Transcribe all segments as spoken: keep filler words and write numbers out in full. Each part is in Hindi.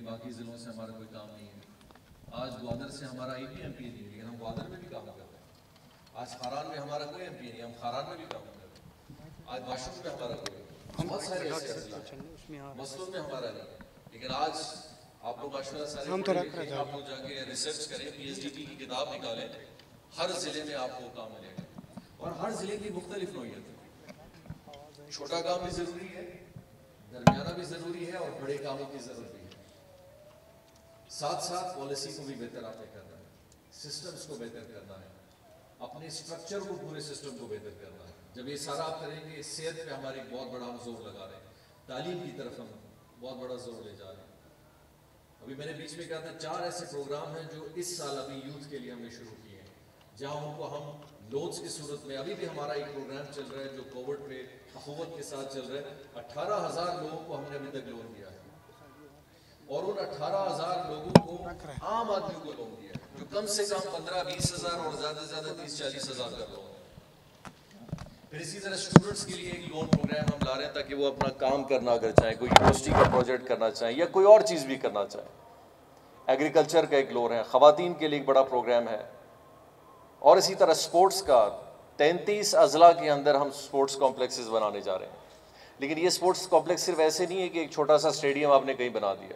कि बाकी ज़िलों से हमारा कोई काम नहीं है। आज ग्वादर से हमारा एक भी एम पी नहीं, लेकिन हम ग्वादर में भी काम करते हैं। आज खारान में हमारा कोई एम पी नहीं, हम खारान में भी काम करते हैं। आज बाशुर में हमारा कोई, बहुत सारे ऐसे मसलों में हमारा नहीं, लेकिन आज आप लोग माशाल्लाह सारे आप लोग जाके रिसर्च करें, पी एच डी पी की किताब निकालें, हर ज़िले में आपको काम मिलेगा और हर ज़िले की मुख्तलिफ नौइयत है। छोटा काम भी ज़रूरी है, दरमियाना भी ज़रूरी है और बड़े कामों की ज़रूरत भी है। साथ साथ पॉलिसी को भी बेहतर आपने करना है, सिस्टम्स को बेहतर करना है, अपने स्ट्रक्चर को, पूरे सिस्टम को बेहतर करना है। जब ये सारा आप करेंगे, सेहत पे हमारे एक बहुत बड़ा हम जोर लगा रहे हैं, तालीम की तरफ हम बहुत बड़ा जोर ले जा रहे हैं। अभी मैंने बीच में कहा था चार ऐसे प्रोग्राम हैं जो इस साल अभी यूथ के लिए हमने शुरू किए हैं, जहां उनको हम लोन्स की सूरत में, अभी भी हमारा एक प्रोग्राम चल रहा है जो कोविड पे अखुवत के साथ चल रहा है। अट्ठारह हजार लोगों को हमने अभी तक लोन दिया है और उन अट्ठारह हजार लोगों को आम आदमी को लोन दिया है जो कम से कम पंद्रह बीस हजार और ज्यादा से ज्यादा तीस चालीस हजार का लोन है। फिर इसी तरह स्टूडेंट्स के लिए एक लोन प्रोग्राम हम ला रहे हैं ताकि वो अपना काम करना अगर चाहें, कोई यूनिवर्सिटी का प्रोजेक्ट करना चाहें या कोई और चीज़ भी करना चाहें। एग्रीकल्चर का एक लोन है, ख़वातीन के लिए एक बड़ा प्रोग्राम है और इसी तरह स्पोर्ट्स का तैंतीस अजला के अंदर हम स्पोर्ट्स कॉम्प्लेक्सेस बनाने जा रहे हैं। लेकिन ये स्पोर्ट्स कॉम्प्लेक्स सिर्फ ऐसे नहीं है कि एक छोटा सा स्टेडियम आपने कहीं बना दिया,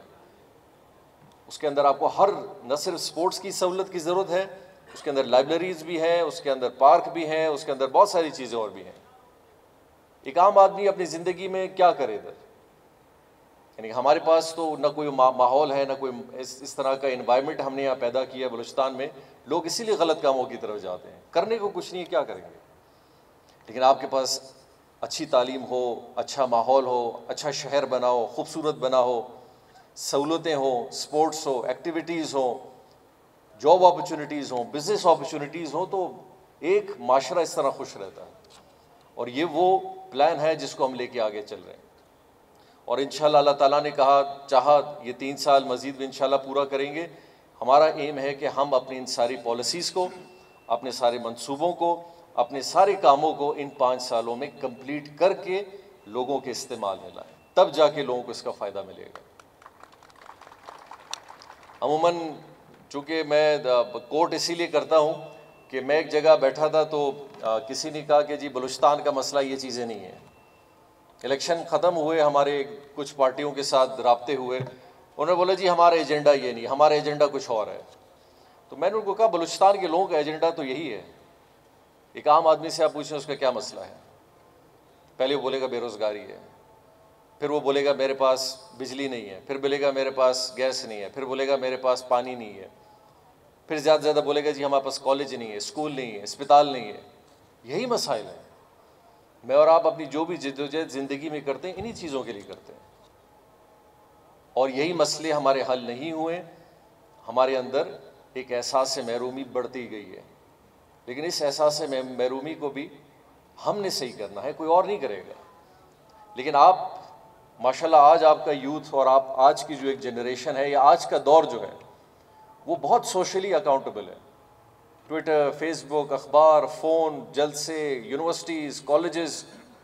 उसके अंदर आपको हर न सिर्फ स्पोर्ट्स की सहूलत की ज़रूरत है, उसके अंदर लाइब्रेरीज भी हैं, उसके अंदर पार्क भी हैं, उसके अंदर बहुत सारी चीज़ें और भी हैं। एक आम आदमी अपनी ज़िंदगी में क्या करे इधर, यानी हमारे पास तो न कोई माहौल है, न कोई इस, इस तरह का इन्वायरमेंट हमने यहाँ पैदा किया बलूचिस्तान में। लोग इसीलिए गलत कामों की तरफ जाते हैं, करने को कुछ नहीं है, क्या करेंगे। लेकिन आपके पास अच्छी तालीम हो, अच्छा माहौल हो, अच्छा शहर बनाओ, खूबसूरत बना हो, सहूलतें हो, स्पोर्ट्स हो, एक्टिविटीज़ हो, जॉब अपॉर्चुनिटीज़ हो, बिजनेस अपॉर्चुनिटीज़ हो, तो एक माशरा इस तरह खुश रहता है। और ये वो प्लान है जिसको हम लेके आगे चल रहे हैं और इंशाल्लाह अल्लाह ताला ने कहा चाहा ये तीन साल मज़ीद भी इंशाल्लाह पूरा करेंगे। हमारा एम है कि हम अपनी इन सारी पॉलिसीज़ को, अपने सारे मंसूबों को, अपने सारे कामों को इन पाँच सालों में कंप्लीट करके लोगों के इस्तेमाल में लाएं, तब जाके लोगों को इसका फ़ायदा मिलेगा। अमूमन चूँकि मैं कोर्ट इसीलिए करता हूँ कि मैं एक जगह बैठा था तो आ, किसी ने कहा कि जी बलूचिस्तान का मसला ये चीज़ें नहीं है। इलेक्शन ख़त्म हुए, हमारे कुछ पार्टियों के साथ राब्ते हुए, उन्होंने बोला जी हमारा एजेंडा ये नहीं, हमारा एजेंडा कुछ और है। तो मैंने उनको कहा बलूचिस्तान के लोगों का एजेंडा तो यही है। एक आम आदमी से आप पूछें उसका क्या मसला है, पहले वो बोलेगा बेरोज़गारी है, फिर वो बोलेगा मेरे पास बिजली नहीं है, फिर बोलेगा मेरे पास गैस नहीं है, फिर बोलेगा मेरे पास पानी नहीं है, फिर ज़्यादा से ज़्यादा बोलेगा जी हमारे पास कॉलेज नहीं है, स्कूल नहीं है, अस्पताल नहीं है। यही मसाइल है। मैं और आप अपनी जो भी जिद्दोजहद ज़िंदगी में करते हैं इन्हीं चीज़ों के लिए करते हैं और यही मसले हमारे हल नहीं हुए। हमारे अंदर एक एहसास महरूमी बढ़ती गई है, लेकिन इस एहसास महरूमी को भी हमने सही करना है, कोई और नहीं करेगा। लेकिन आप माशाल्लाह आज आपका यूथ और आप आज की जो एक जनरेशन है या आज का दौर जो है वो बहुत सोशली अकाउंटेबल है। ट्विटर, फेसबुक, अखबार, फ़ोन, जलसे, यूनिवर्सिटीज़, कॉलेजेस,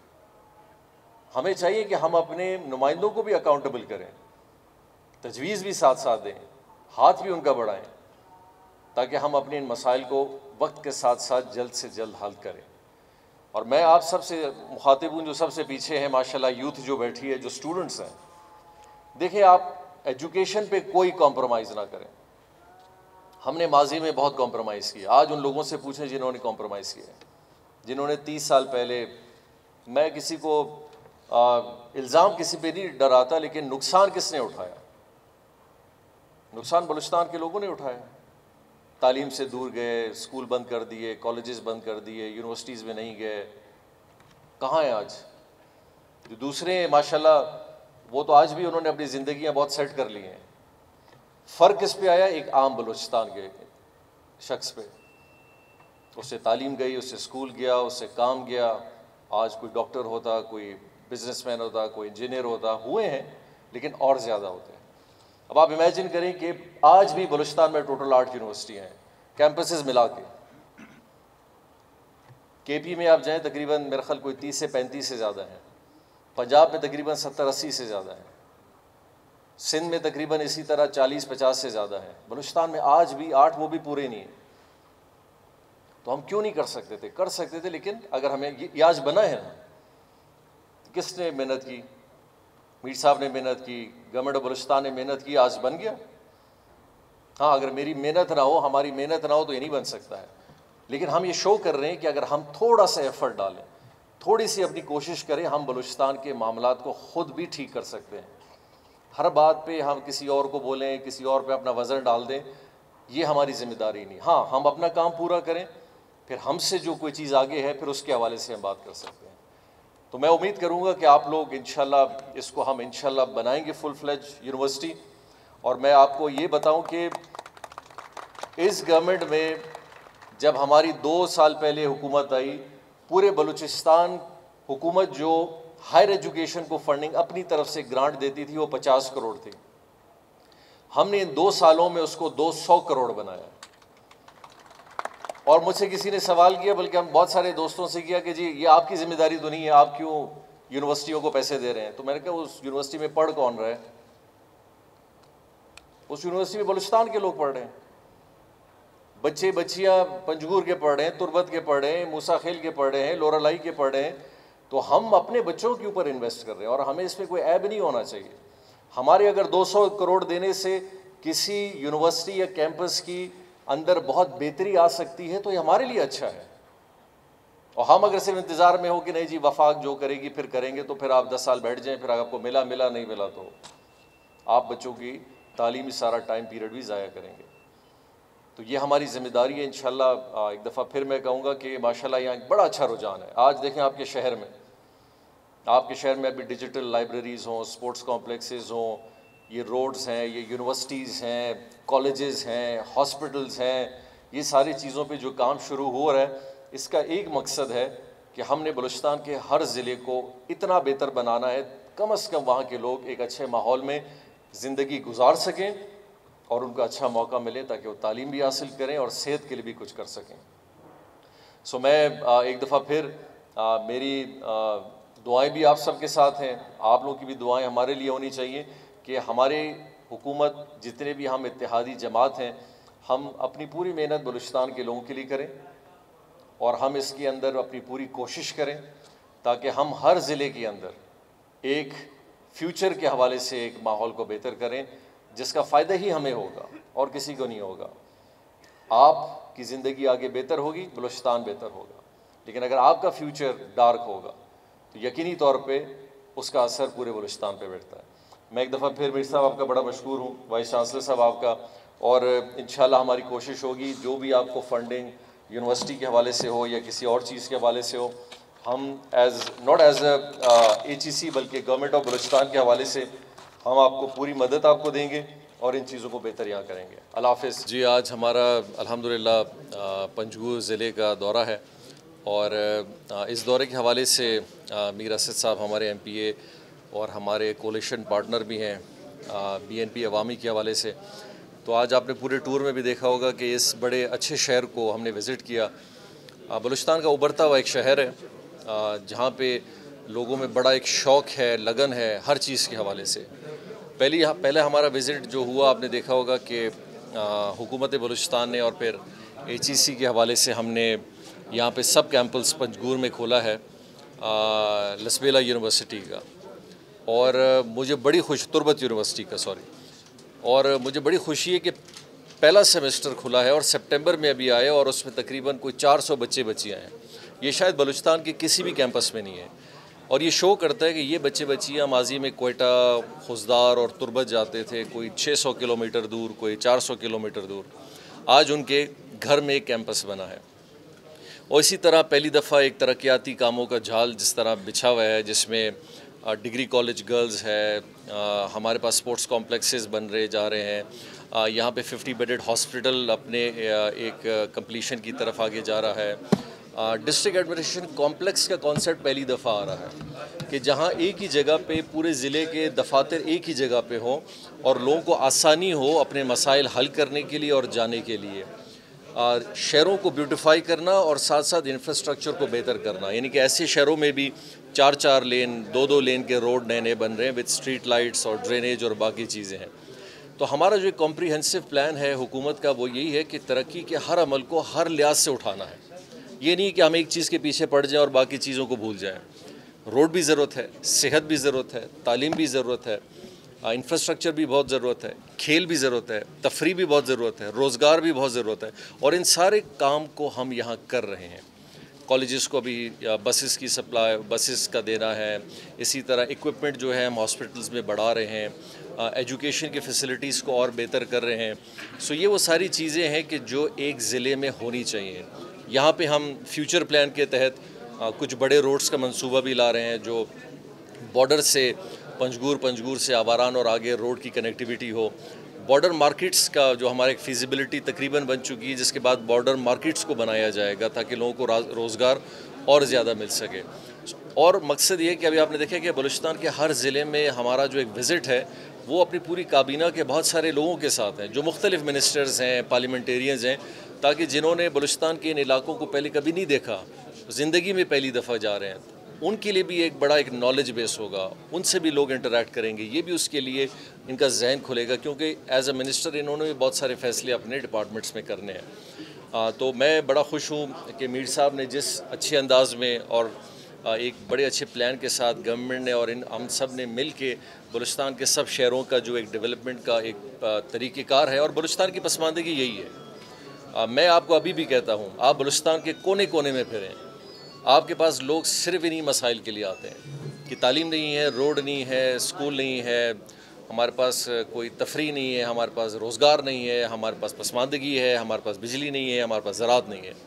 हमें चाहिए कि हम अपने नुमाइंदों को भी अकाउंटेबल करें, तजवीज़ भी साथ साथ दें, हाथ भी उनका बढ़ाएं, ताकि हम अपने इन मसाइल को वक्त के साथ साथ जल्द से जल्द हल करें। और मैं आप सबसे मुखातिब हूँ जो सबसे पीछे हैं माशाल्लाह, यूथ जो बैठी है, जो स्टूडेंट्स हैं, देखिए आप एजुकेशन पे कोई कॉम्प्रोमाइज़ ना करें। हमने माजी में बहुत कॉम्प्रोमाइज़ किया, आज उन लोगों से पूछें जिन्होंने कॉम्प्रोमाइज़ किया, जिन्होंने तीस साल पहले, मैं किसी को इल्ज़ाम किसी पे नहीं डराता, लेकिन नुकसान किसने उठाया? नुकसान बलूचिस्तान के लोगों ने उठाया। तालीम से दूर गए, स्कूल बंद कर दिए, कॉलेजेस बंद कर दिए, यूनिवर्सिटीज़ में नहीं गए, कहाँ हैं आज? जो दूसरे माशाल्लाह वो तो आज भी उन्होंने अपनी ज़िंदगियाँ बहुत सेट कर ली हैं। फ़र्क किस पे आया? एक आम बलूचिस्तान के शख्स पे। उससे तालीम गई, उससे स्कूल गया, उससे काम गया, आज कोई डॉक्टर होता, कोई बिजनेसमैन होता, कोई इंजीनियर होता, हुए हैं, लेकिन और ज़्यादा होते हैं। अब आप इमेजिन करें कि आज भी बलूचिस्तान में टोटल आठ यूनिवर्सिटी हैं, कैंपसेस मिला के। के पी में आप जाएँ तकरीबन मेरा ख्याल कोई तीस से पैंतीस से ज़्यादा हैं, पंजाब में तकरीबन सत्तर अस्सी से ज़्यादा हैं, सिंध में तकरीबन इसी तरह चालीस पचास से ज़्यादा है। बलूचिस्तान में आज भी आठ, वो भी पूरे नहीं है। तो हम क्यों नहीं कर सकते थे? कर सकते थे, लेकिन अगर हमें ये आज बना है ना, किसने मेहनत की? मीर साहब ने मेहनत की, गवर्नमेंट ऑफ बलूचिस्तान ने मेहनत की, आज बन गया। हाँ, अगर मेरी मेहनत ना हो, हमारी मेहनत ना हो तो ये नहीं बन सकता है। लेकिन हम ये शो कर रहे हैं कि अगर हम थोड़ा सा एफर्ट डालें, थोड़ी सी अपनी कोशिश करें, हम बलूचिस्तान के मामलात को ख़ुद भी ठीक कर सकते हैं। हर बात पे हम किसी और को बोलें, किसी और पे अपना वज़न डाल दें, ये हमारी ज़िम्मेदारी नहीं। हाँ, हम अपना काम पूरा करें, फिर हमसे जो कोई चीज़ आगे है फिर उसके हवाले से हम बात कर सकते हैं। तो मैं उम्मीद करूँगा कि आप लोग इंशाल्लाह इसको हम इंशाल्लाह बनाएंगे फुल फ्लेज यूनिवर्सिटी। और मैं आपको ये बताऊँ कि इस गवर्नमेंट में जब हमारी दो साल पहले हुकूमत आई, पूरे बलूचिस्तान हुकूमत जो हायर एजुकेशन को फंडिंग अपनी तरफ से ग्रांट देती थी वो पचास करोड़ थी। हमने इन दो सालों में उसको दो सौ करोड़ बनाया। और मुझसे किसी ने सवाल किया, बल्कि हम बहुत सारे दोस्तों से किया कि जी ये आपकी जिम्मेदारी तो नहीं है, आप क्यों यूनिवर्सिटियों को पैसे दे रहे हैं? तो मैंने कहा उस यूनिवर्सिटी में पढ़ कौन रहा है? उस यूनिवर्सिटी में बलूचिस्तान के लोग पढ़ रहे हैं। बच्चे बच्चियां पंजगूर के पढ़ रहे हैं, तुर्बत के पढ़ रहे हैं, मूसा खेल के पढ़ रहे हैं, लोरालाई के पढ़ रहे हैं। तो हम अपने बच्चों के ऊपर इन्वेस्ट कर रहे हैं और हमें इसमें कोई ऐब नहीं होना चाहिए। हमारे अगर दो सौ करोड़ देने से किसी यूनिवर्सिटी या कैंपस की अंदर बहुत बेहतरी आ सकती है तो ये हमारे लिए अच्छा है। और हम अगर सिर्फ इंतज़ार में हो कि नहीं जी वफाक जो करेगी फिर करेंगे, तो फिर आप दस साल बैठ जाएं, फिर आपको मिला मिला नहीं मिला तो आप बच्चों की तालीमी सारा टाइम पीरियड भी ज़ाया करेंगे। तो ये हमारी ज़िम्मेदारी है। इंशाल्लाह एक दफ़ा फिर मैं कहूँगा कि माशाल्लाह यहाँ एक बड़ा अच्छा रुझान है। आज देखें आपके शहर में, आपके शहर में अभी डिजिटल लाइब्रेरीज़ हों, स्पोर्ट्स कॉम्प्लेक्सेस हों, ये रोड्स हैं, ये यूनिवर्सिटीज़ हैं, कॉलेजेस हैं, हॉस्पिटल्स हैं, ये सारी चीज़ों पे जो काम शुरू हो रहा है, इसका एक मकसद है कि हमने बलूचिस्तान के हर ज़िले को इतना बेहतर बनाना है, कम अज़ कम वहाँ के लोग एक अच्छे माहौल में ज़िंदगी गुजार सकें और उनको अच्छा मौका मिले ताकि वो तालीम भी हासिल करें और सेहत के लिए भी कुछ कर सकें। सो मैं एक दफ़ा फिर आ, मेरी आ, दुआएं भी आप सबके साथ हैं, आप लोगों की भी दुआएं हमारे लिए होनी चाहिए कि हमारे हुकूमत जितने भी हम इत्तेहादी जमात हैं, हम अपनी पूरी मेहनत बलूचिस्तान के लोगों के लिए करें और हम इसके अंदर अपनी पूरी कोशिश करें ताकि हम हर ज़िले के अंदर एक फ्यूचर के हवाले से एक माहौल को बेहतर करें जिसका फ़ायदा ही हमें होगा और किसी को नहीं होगा। आपकी ज़िंदगी आगे बेहतर होगी, बलूचिस्तान बेहतर होगा। लेकिन अगर आपका फ्यूचर डार्क होगा तो यकीनी तौर पे उसका असर पूरे बलूचिस्तान पे बैठता है। मैं एक दफ़ा फिर मीर साहब आपका बड़ा मशकूर हूँ, वाइस चांसलर साहब आपका, और इंशाल्लाह हमारी कोशिश होगी जो भी आपको फंडिंग यूनिवर्सिटी के हवाले से हो या किसी और चीज़ के हवाले से हो, हम as not as a H E C बल्कि गवर्नमेंट ऑफ बलूचिस्तान के हवाले से हम आपको पूरी मदद आपको देंगे और इन चीज़ों को बेहतर यहाँ करेंगे। अल्लाह हाफ़िज़। जी, आज हमारा अल्हम्दुलिल्लाह पंजगूर ज़िले का दौरा है और इस दौरे के हवाले से मीर असद साहब हमारे एम पी ए और हमारे कोलिशन पार्टनर भी हैं बी एन पी अवामी के हवाले से। तो आज आपने पूरे टूर में भी देखा होगा कि इस बड़े अच्छे शहर को हमने विज़िट किया। बलूचिस्तान का उभरता हुआ एक शहर है जहाँ पे लोगों में बड़ा एक शौक़ है, लगन है हर चीज़ के हवाले से। पहली पहले हमारा विज़िट जो हुआ आपने देखा होगा कि हुकूमत बलूचिस्तान ने और फिर एच ई सी के हवाले से हमने यहाँ पे सब कैंपस पंजगूर में खोला है लसबेला यूनिवर्सिटी का, और मुझे बड़ी खुश तुर्बत यूनिवर्सिटी का सॉरी और मुझे बड़ी खुशी है कि पहला सेमेस्टर खुला है और सितंबर में अभी आया और उसमें तकरीबन कोई चार सौ बच्चे बच्चियाँ हैं। ये शायद बलूचिस्तान के किसी भी कैंपस में नहीं है और ये शो करता है कि ये बच्चे बच्चियाँ माजी में कोयटा, खुजदार और तुर्बत जाते थे, कोई छह सौ किलोमीटर दूर, कोई चार सौ किलोमीटर दूर, आज उनके घर में एक कैंपस बना है। और इसी तरह पहली दफ़ा एक तरक्याती कामों का जाल जिस तरह बिछा हुआ है, जिसमें डिग्री कॉलेज गर्ल्स है, आ, हमारे पास स्पोर्ट्स कॉम्प्लेक्सेस बन रहे जा रहे हैं, आ, यहाँ पे फिफ्टी बेडेड हॉस्पिटल अपने आ, एक कंप्लीशन की तरफ आगे जा रहा है। डिस्ट्रिक्ट एडमिनिस्ट्रेशन कॉम्प्लेक्स का कॉन्सेप्ट पहली दफ़ा आ रहा है कि जहाँ एक ही जगह पे पूरे ज़िले के दफातर एक ही जगह पे हों और लोगों को आसानी हो अपने मसाइल हल करने के लिए और जाने के लिए। और शहरों को ब्यूटिफाई करना और साथ साथ इंफ्रास्ट्रक्चर को बेहतर करना, यानी कि ऐसे शहरों में भी चार चार लेन, दो दो लेन के रोड नए नए बन रहे हैं विद स्ट्रीट लाइट्स और ड्रेनेज और बाकी चीज़ें हैं। तो हमारा जो एक कॉम्प्रिहेंसिव प्लान है हुकूमत का वो यही है कि तरक्की के हर अमल को हर लिहाज से उठाना है। ये नहीं कि हम एक चीज़ के पीछे पड़ जाएं और बाकी चीज़ों को भूल जाएं। रोड भी ज़रूरत है, सेहत भी ज़रूरत है, तालीम भी ज़रूरत है, इंफ्रास्ट्रक्चर भी बहुत ज़रूरत है, खेल भी ज़रूरत है, तफरी भी बहुत ज़रूरत है, रोज़गार भी बहुत ज़रूरत है, और इन सारे काम को हम यहाँ कर रहे हैं। कॉलेजेस को भी बसेस की सप्लाई, बसेस का देना है, इसी तरह इक्विपमेंट जो है हम हॉस्पिटल्स में बढ़ा रहे हैं, एजुकेशन की फैसिलिटीज़ को और बेहतर कर रहे हैं। सो ये वो सारी चीज़ें हैं कि जो एक ज़िले में होनी चाहिए। यहाँ पे हम फ्यूचर प्लान के तहत आ, कुछ बड़े रोड्स का मंसूबा भी ला रहे हैं, जो बॉर्डर से पंजगूर, पंजगूर से आवारान और आगे रोड की कनेक्टिविटी हो। बॉर्डर मार्केट्स का जो हमारे एक फिजिबिलिटी तकरीबन बन चुकी है, जिसके बाद बॉर्डर मार्केट्स को बनाया जाएगा ताकि लोगों को रोज़गार और ज़्यादा मिल सके। और मकसद ये कि अभी आपने देखा कि बलूचिस्तान के हर ज़िले में हमारा जो एक विज़िट है वो अपनी पूरी काबीना के बहुत सारे लोगों के साथ हैं, जो मुख्तलिफ मिनिस्टर्स हैं, पार्लियामेंटेरियंस हैं, ताकि जिन्होंने बलूचिस्तान के इन इलाकों को पहले कभी नहीं देखा, ज़िंदगी में पहली दफ़ा जा रहे हैं, उनके लिए भी एक बड़ा एक नॉलेज बेस होगा, उनसे भी लोग इंटरेक्ट करेंगे, ये भी उसके लिए इनका जहन खुलेगा, क्योंकि एज अ मिनिस्टर इन्होंने भी बहुत सारे फैसले अपने डिपार्टमेंट्स में करने हैं। आ, तो मैं बड़ा खुश हूँ कि मीर साहब ने जिस अच्छे अंदाज में और आ, एक बड़े अच्छे प्लान के साथ गवर्नमेंट ने और इन हम सब ने मिल के बलूचिस्तान के सब शहरों का जो एक डेवलपमेंट का एक तरीक़ेकार है, और बलूचिस्तान की पसमानदगी यही है। आ, मैं आपको अभी भी कहता हूँ, आप बलूचिस्तान के कोने कोने में फिरें, आपके पास लोग सिर्फ इन्हीं मसाइल के लिए आते हैं कि तालीम नहीं है, रोड नहीं है, स्कूल नहीं है, हमारे पास कोई तफरी नहीं है, हमारे पास रोज़गार नहीं है, हमारे पास पसमानदगी है, हमारे पास बिजली नहीं है, हमारे पास ज़राअत नहीं है।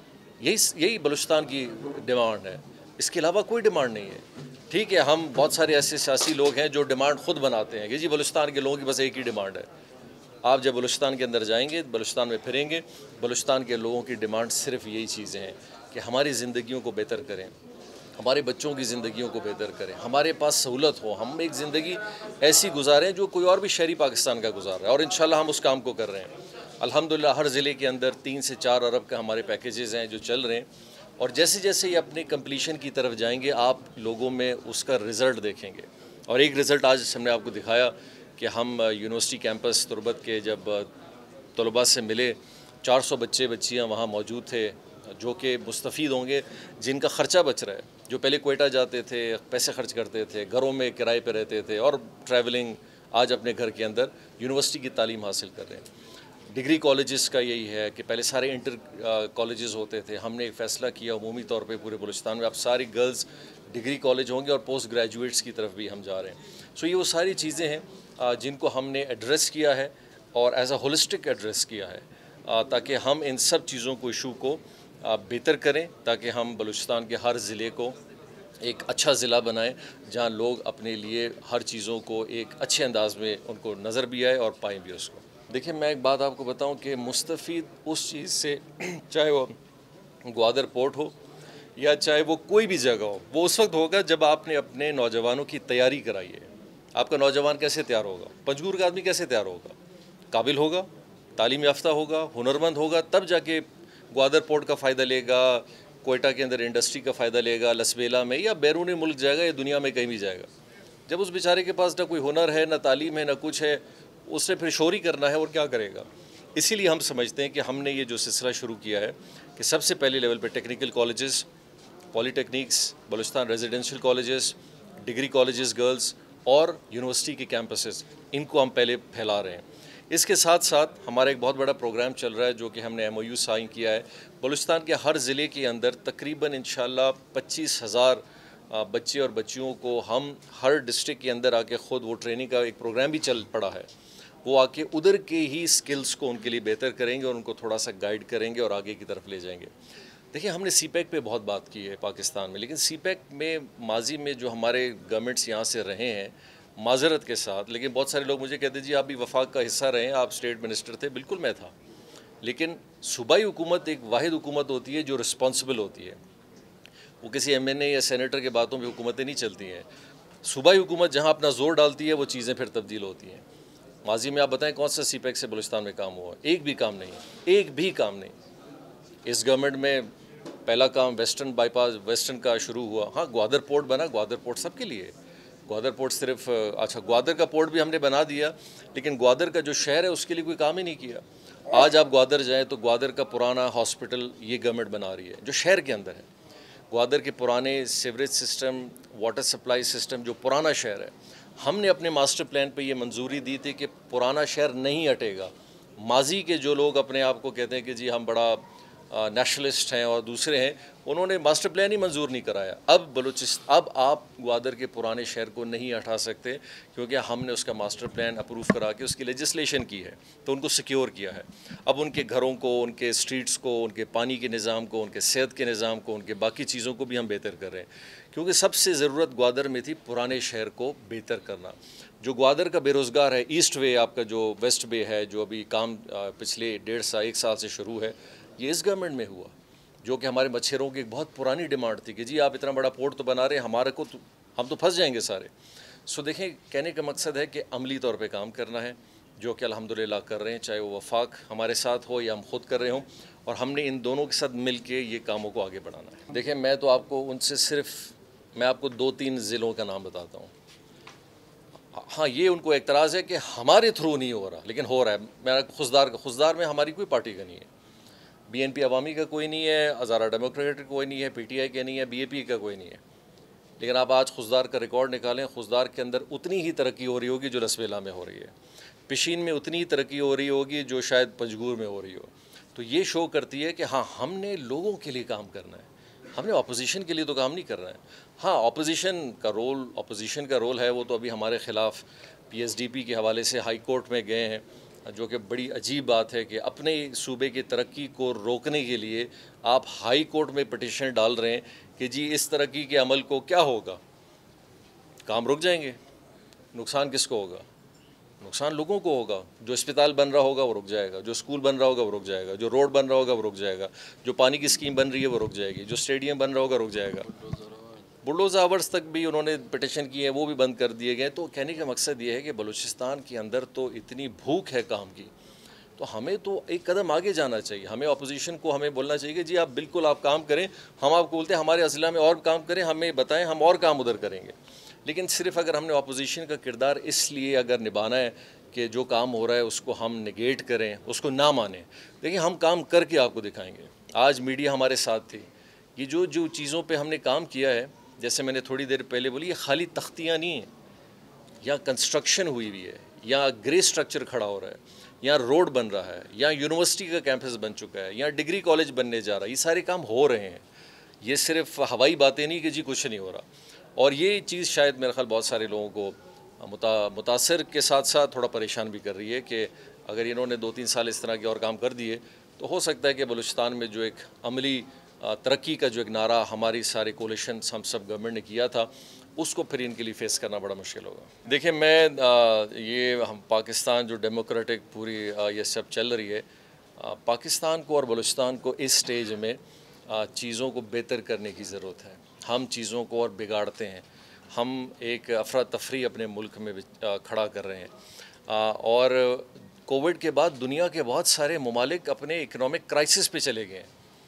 यही यही बलूचिस्तान की डिमांड है, इसके अलावा कोई डिमांड नहीं है। ठीक है, हम बहुत सारे ऐसे सियासी लोग हैं जो डिमांड ख़ुद बनाते हैं कि जी बलूचिस्तान के लोगों की बस एक ही डिमांड है। आप जब बलूचिस्तान के अंदर जाएंगे, बलूचिस्तान में फिरेंगे, बलूचिस्तान के लोगों की डिमांड सिर्फ यही चीज़ें हैं कि हमारी ज़िंदगियों को बेहतर करें, हमारे बच्चों की ज़िंदगियों को बेहतर करें, हमारे पास सहूलत हो, हम एक ज़िंदगी ऐसी गुजारें जो कोई और भी शहरी पाकिस्तान का गुजार रहा है, और इंशाल्लाह हम उस काम को कर रहे हैं। अल्हम्दुलिल्लाह हर ज़िले के अंदर तीन से चार अरब का हमारे पैकेजेस हैं जो चल रहे हैं, और जैसे जैसे ये अपने कंप्लीशन की तरफ जाएंगे आप लोगों में उसका रिज़ल्ट देखेंगे। और एक रिज़ल्ट आज हमने आपको दिखाया कि हम यूनिवर्सिटी कैंपस तुर्बत के जब तलबा से मिले, चार सौ बच्चे बच्चियाँ वहाँ मौजूद थे जो कि मुस्तफ़ीद होंगे, जिनका ख़र्चा बच रहा है, जो पहले कोयटा जाते थे, पैसे खर्च करते थे, घरों में किराए पे रहते थे और ट्रैवलिंग, आज अपने घर के अंदर यूनिवर्सिटी की तालीम हासिल कर रहे हैं। डिग्री कॉलेजेस का यही है कि पहले सारे इंटर कॉलेजेस होते थे, हमने एक फ़ैसला किया अमूमी तौर पे पूरे बलूचिस्तान में अब सारी गर्ल्स डिग्री कॉलेज होंगे और पोस्ट ग्रेजुएट्स की तरफ भी हम जा रहे हैं। सो ये वो सारी चीज़ें हैं जिनको हमने एड्रेस किया है और एज अ होलिस्टिक एड्रेस किया है, ताकि हम इन सब चीज़ों को इशू को बेहतर करें, ताकि हम बलूचिस्तान के हर ज़िले को एक अच्छा ज़िला बनाएं जहां लोग अपने लिए हर चीज़ों को एक अच्छे अंदाज में उनको नज़र भी आए और पाएँ भी उसको। देखिए, मैं एक बात आपको बताऊं कि मुस्तफ़ीद उस चीज़ से, चाहे वो ग्वादर पोर्ट हो या चाहे वो कोई भी जगह हो, वो उस वक्त होगा जब आपने अपने नौजवानों की तैयारी कराई है। आपका नौजवान कैसे तैयार होगा? पंजगूर का आदमी कैसे तैयार होगा? काबिल होगा, तालीम याफ्ता होगा, हुनरमंद होगा, तब जाके ग्वादर पोर्ट का फ़ायदा लेगा, कोयटा के अंदर इंडस्ट्री का फ़ायदा लेगा, लसबेला में या बैरूनी मुल्क जाएगा या दुनिया में कहीं भी जाएगा। जब उस बेचारे के पास ना कोई हुनर है, ना तालीम है, ना कुछ है, उसने फिर शोरी करना है और क्या करेगा। इसीलिए हम समझते हैं कि हमने ये जो सिलसिला शुरू किया है कि सबसे पहले लेवल पे technical colleges, polytechnics, Balochistan residential colleges, degree colleges girls और यूनिवर्सिटी के कैंपसेस, इनको हम पहले फैला रहे हैं। इसके साथ साथ हमारा एक बहुत बड़ा प्रोग्राम चल रहा है जो कि हमने एम ओ यू साइन किया है। बलूचिस्तान के हर ज़िले के अंदर तकरीबन इंशाल्लाह पच्चीस हज़ार बच्चे और बच्चियों को हम हर डिस्ट्रिक्ट के अंदर आके ख़ुद, वो ट्रेनिंग का एक प्रोग्राम भी चल पड़ा है, वो आके उधर के ही स्किल्स को उनके लिए बेहतर करेंगे और उनको थोड़ा सा गाइड करेंगे और आगे की तरफ ले जाएंगे। देखिए, हमने सी पैक पे बहुत बात की है पाकिस्तान में, लेकिन सी पैक में माजी में जो हमारे गवर्नमेंट्स यहाँ से रहे हैं, माजरत के साथ, लेकिन बहुत सारे लोग मुझे कहते हैं जी आप भी वफाक का हिस्सा रहे हैं, आप स्टेट मिनिस्टर थे। बिल्कुल मैं था, लेकिन सूबाई हुकूमत एक वाहिद हुकूमत होती है जो रिस्पॉन्सिबल होती है। वो किसी एम एन ए या सेनेटर के बातों पर हुकूमतें नहीं चलती हैं। सूबाई हुकूमत जहाँ अपना ज़ोर डालती है वो चीज़ें फिर तब्दील होती हैं। माजी में आप बताएं कौन सा सी पैक से बलूचिस्तान में काम हुआ? एक भी काम नहीं, एक भी काम नहीं। इस गवर्नमेंट में पहला काम वेस्टर्न बाईपास वेस्टर्न का शुरू हुआ। हाँ, ग्वादर पोर्ट बना, ग्वादर पोर्ट सबके लिए। ग्वादर पोर्ट सिर्फ अच्छा ग्वादर का पोर्ट भी हमने बना दिया, लेकिन ग्वादर का जो शहर है उसके लिए कोई काम ही नहीं किया। आज आप ग्वादर जाएं तो ग्वादर का पुराना हॉस्पिटल ये गवर्नमेंट बना रही है जो शहर के अंदर है। ग्वादर के पुराने sewerage system, water supply system, जो पुराना शहर है, हमने अपने मास्टर प्लान पे ये मंजूरी दी थी कि पुराना शहर नहीं हटेगा। माजी के जो लोग अपने आप को कहते हैं कि जी हम बड़ा नेशनलिस्ट हैं और दूसरे हैं, उन्होंने मास्टर प्लान ही मंजूर नहीं कराया। अब बलूचिस्तान अब आप ग्वादर के पुराने शहर को नहीं हटा सकते क्योंकि हमने उसका मास्टर प्लान अप्रूव करा के उसकी लेजिस्लेशन की है, तो उनको सिक्योर किया है। अब उनके घरों को, उनके स्ट्रीट्स को, उनके पानी के निज़ाम को, उनके सेहत के निज़ाम को, उनके बाकी चीज़ों को भी हम बेहतर कर रहे हैं, क्योंकि सबसे ज़रूरत ग्वादर में थी पुराने शहर को बेहतर करना। जो ग्वादर का बेरोज़गार है, ईस्ट वे आपका जो वेस्ट बे है, जो अभी काम पिछले डेढ़ साल एक साल से शुरू है, ये इस गवर्नमेंट में हुआ, जो कि हमारे मच्छरों की एक बहुत पुरानी डिमांड थी कि जी आप इतना बड़ा पोर्ट तो बना रहे हैं, हमारे को तो हम तो फंस जाएंगे सारे। सो देखें, कहने का मकसद है कि अमली तौर पे काम करना है, जो कि अल्हम्दुलिल्लाह कर रहे हैं, चाहे वो वफाक हमारे साथ हो या हम खुद कर रहे हों, और हमने इन दोनों के साथ मिल के ये कामों को आगे बढ़ाना है। देखें, मैं तो आपको उनसे सिर्फ मैं आपको दो तीन ज़िलों का नाम बताता हूँ। हाँ, ये उनको एतराज़ है कि हमारे थ्रू नहीं हो रहा, लेकिन हो रहा है। मेरा खुशदार का खुशदार में हमारी कोई पार्टी का नहीं है, बीएनपी अवामी का कोई नहीं है, हज़ारा डेमोक्रेट का कोई नहीं है, पीटीआई का नहीं है, बीएपी का कोई नहीं है। लेकिन आप आज खुशदार का रिकॉर्ड निकालें, खुशदार के अंदर उतनी ही तरक्की हो रही होगी जो लसबेला में हो रही है, पिशीन में उतनी ही तरक्की हो रही होगी जो शायद पंजगूर में हो रही हो। तो ये शो करती है कि हाँ, हमने लोगों के लिए काम करना है, हमने अपोजिशन के लिए तो काम नहीं कर रहा है। हाँ, अपोजिशन का रोल अपोजिशन का रोल है, वो तो अभी हमारे ख़िलाफ़ पीएसडीपी के हवाले से हाई कोर्ट में गए हैं, जो कि बड़ी अजीब बात है कि अपने सूबे की तरक्की को रोकने के लिए आप हाई कोर्ट में पिटीशन डाल रहे हैं कि जी इस तरक्की के अमल को क्या होगा, काम रुक जाएंगे। नुकसान किसको होगा? नुकसान लोगों को होगा। जो अस्पताल बन रहा होगा वो रुक जाएगा, जो स्कूल बन रहा होगा वो रुक जाएगा, जो रोड बन रहा होगा वो रुक जाएगा, जो पानी की स्कीम बन रही है वो रुक जाएगी, जो स्टेडियम बन रहा होगा रुक जाएगा। बुलडोज़र आवर्स तक भी उन्होंने पिटीशन किए हैं, वो भी बंद कर दिए गए। तो कहने का मकसद ये है कि बलूचिस्तान के अंदर तो इतनी भूख है काम की, तो हमें तो एक कदम आगे जाना चाहिए। हमें अपोजिशन को हमें बोलना चाहिए कि जी आप बिल्कुल आप काम करें, हम आपको बोलते हैं हमारे अज़ला में और काम करें, हमें बताएं, हम और काम उधर करेंगे। लेकिन सिर्फ अगर हमने अपोजिशन का किरदार इसलिए अगर निभाना है कि जो काम हो रहा है उसको हम नेगेट करें, उसको ना मानें, देखिए हम काम करके आपको दिखाएंगे। आज मीडिया हमारे साथ थी, ये जो जो चीज़ों पे हमने काम किया है, जैसे मैंने थोड़ी देर पहले बोली, ये खाली तख्तियाँ नहीं हैं, यहाँ कंस्ट्रक्शन हुई हुई है, यहाँ ग्रे स्ट्रक्चर खड़ा हो रहा है, यहाँ रोड बन रहा है, यहाँ यूनिवर्सिटी का कैंपस बन चुका है, यहाँ डिग्री कॉलेज बनने जा रहा है, ये सारे काम हो रहे हैं। ये सिर्फ हवाई बातें नहीं कि जी कुछ नहीं हो रहा। और ये चीज़ शायद मेरे ख्याल बहुत सारे लोगों को मुता मुतासर के साथ साथ थोड़ा परेशान भी कर रही है कि अगर इन्होंने दो तीन साल इस तरह के और काम कर दिए तो हो सकता है कि बलूचिस्तान में जो एक अमली तरक्की का जो एक नारा हमारी सारे कोलिशन हम सब गवर्नमेंट ने किया था, उसको फिर इनके लिए फेस करना बड़ा मुश्किल होगा। देखिए, मैं आ, ये हम पाकिस्तान जो डेमोक्रेटिक पूरी आ, ये सब चल रही है, आ, पाकिस्तान को और बलूचिस्तान को इस स्टेज में चीज़ों को बेहतर करने की ज़रूरत है। हम चीज़ों को और बिगाड़ते हैं, हम एक अफरा तफरी अपने मुल्क में खड़ा कर रहे हैं। आ, और कोविड के बाद दुनिया के बहुत सारे ममालिक अपने इकनॉमिक क्राइसिस पे चले गए हैं।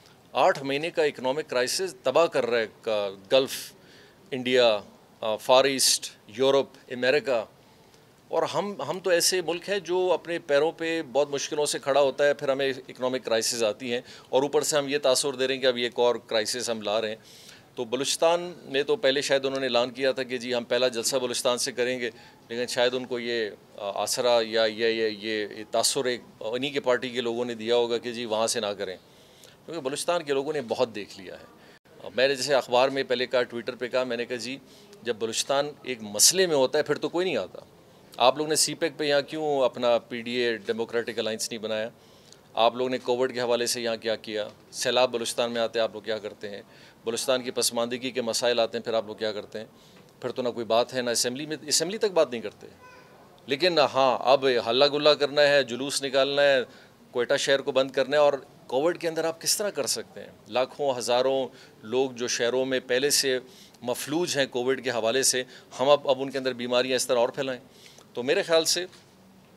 आठ महीने का इकनॉमिक क्राइसिस तबाह कर रहा है Gulf, India, Far East, Europe, America. और हम हम तो ऐसे मुल्क हैं जो अपने पैरों पे बहुत मुश्किलों से खड़ा होता है, फिर हमें इकनॉमिक क्राइसिस आती हैं और ऊपर से हम ये तासुर दे रहे हैं कि अब एक और क्राइसिस हम ला रहे हैं। तो बलूचिस्तान में तो पहले शायद उन्होंने ऐलान किया था कि जी हम पहला जलसा बलूचिस्तान से करेंगे, लेकिन शायद उनको ये आसरा या ये ये ये तासुर एक उन्हीं के पार्टी के लोगों ने दिया होगा कि जी वहाँ से ना करें, क्योंकि बलूचिस्तान के लोगों ने बहुत देख लिया है। मैंने जैसे अखबार में पहले कहा, ट्विटर पे कहा, मैंने कहा जी जब बलूचिस्तान एक मसले में होता है फिर तो कोई नहीं आता। आप लोग ने सी पैक पे यहाँ क्यों अपना पीडीए डेमोक्रेटिक अलाइंस नहीं बनाया? आप लोग ने कोविड के हवाले से यहाँ क्या किया? सैलाब बलूचिस्तान में आते हैं, आप लोग क्या करते हैं? बलूचिस्तान की पसमानदगी के मसाइल आते हैं, फिर आप लोग क्या करते हैं? फिर तो ना कोई बात है, ना असेंबली में, असेंबली तक बात नहीं करते। लेकिन हाँ, अब हल्ला गुल्ला करना है, जुलूस निकालना है, कोयटा शहर को बंद करना है। और कोविड के अंदर आप किस तरह कर सकते हैं? लाखों हज़ारों लोग जो शहरों में पहले से मफलूज हैं कोविड के हवाले से, हम अब अब उनके अंदर बीमारियाँ इस तरह और फैलाएँ? तो मेरे ख़्याल से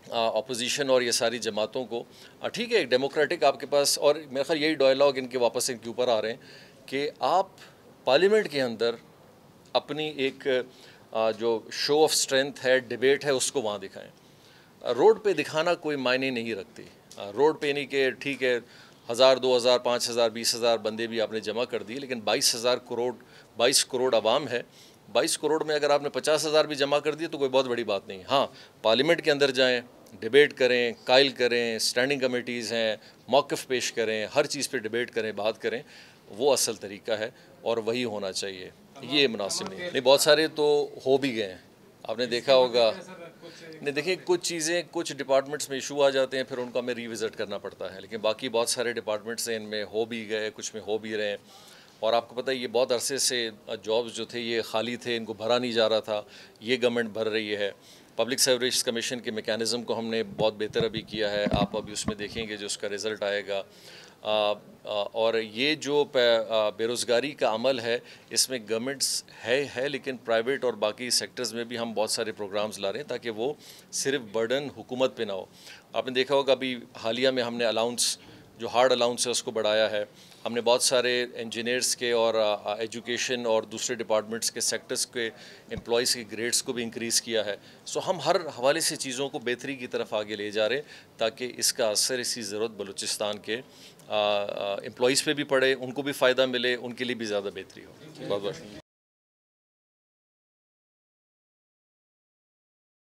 अपोजिशन और ये सारी जमातों को, ठीक है, एक डेमोक्रेटिक आपके पास, और मेरे ख्याल यही डायलॉग इनके वापस इनके ऊपर आ रहे हैं कि आप पार्लियामेंट के अंदर अपनी एक जो शो ऑफ स्ट्रेंथ है, डिबेट है, उसको वहाँ दिखाएं। रोड पे दिखाना कोई मायने नहीं रखती। रोड पे नहीं कि ठीक है हज़ार दो हज़ार पाँच हज़ार बीस हज़ार बंदे भी आपने जमा कर दिए, लेकिन बाईस हज़ार करोड़ बाईस करोड़ आवाम है। बाईस करोड़ में अगर आपने पचास हज़ार भी जमा कर दिए तो कोई बहुत बड़ी बात नहीं। हाँ, पार्लियामेंट के अंदर जाएं, डिबेट करें, कायल करें, स्टैंडिंग कमेटीज़ हैं, मौक़िफ़ पेश करें, हर चीज़ पे डिबेट करें, बात करें, वो असल तरीका है और वही होना चाहिए। ये मुनासिब नहीं नहीं बहुत सारे तो हो भी गए हैं, आपने देखा होगा। नहीं देखिए, कुछ चीज़ें कुछ डिपार्टमेंट्स में इशू आ जाते हैं, फिर उनको हमें रीविज़िट करना पड़ता है, लेकिन बाकी बहुत सारे डिपार्टमेंट्स हैं, इनमें हो भी गए, कुछ में हो भी रहे हैं। और आपको पता है ये बहुत अरसे से जॉब्स जो थे ये खाली थे, इनको भरा नहीं जा रहा था, ये गवर्नमेंट भर रही है। पब्लिक सर्विस कमीशन के मेकैनिज़म को हमने बहुत बेहतर अभी किया है, आप अभी उसमें देखेंगे जो उसका रिज़ल्ट आएगा। आ, आ, और ये जो बेरोज़गारी का अमल है, इसमें गवर्नमेंट्स है है लेकिन प्राइवेट और बाकी सेक्टर्स में भी हम बहुत सारे प्रोग्राम्स ला रहे हैं ताकि वो सिर्फ बर्डन हुकूमत पे ना हो। आपने देखा होगा अभी हालिया में हमने अलाउंस, जो हार्ड अलाउंस है, उसको बढ़ाया है। हमने बहुत सारे इंजीनियर्स के और एजुकेशन और दूसरे डिपार्टमेंट्स के सेक्टर्स के एम्प्लॉइज़ के ग्रेड्स को भी इंक्रीज़ किया है। सो हम हर हवाले से चीज़ों को बेहतरी की तरफ आगे ले जा रहे हैं ताकि इसका असर, इसकी ज़रूरत बलूचिस्तान के एम्प्लॉइज़ पे भी पड़े, उनको भी फ़ायदा मिले, उनके लिए भी ज़्यादा बेहतरी हो। बहुत बहुत